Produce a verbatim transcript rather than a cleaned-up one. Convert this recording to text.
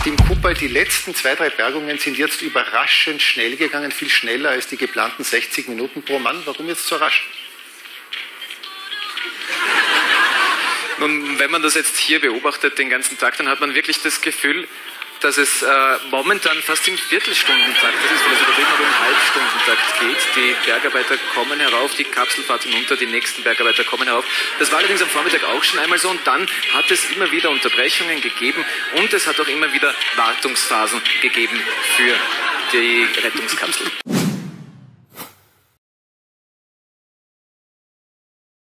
Team Cooper, die letzten zwei, drei Bergungen sind jetzt überraschend schnell gegangen, viel schneller als die geplanten sechzig Minuten pro Mann. Warum jetzt so rasch? Nun, wenn man das jetzt hier beobachtet den ganzen Tag, dann hat man wirklich das Gefühl, dass es äh, momentan fast im Viertelstundentakt, das ist vielleicht übertrieben, aber im Halbstundentakt geht. Die Bergarbeiter kommen herauf, die Kapsel fährt hinunter, die nächsten Bergarbeiter kommen herauf. Das war allerdings am Vormittag auch schon einmal so und dann hat es immer wieder Unterbrechungen gegeben und es hat auch immer wieder Wartungsphasen gegeben für die Rettungskapsel.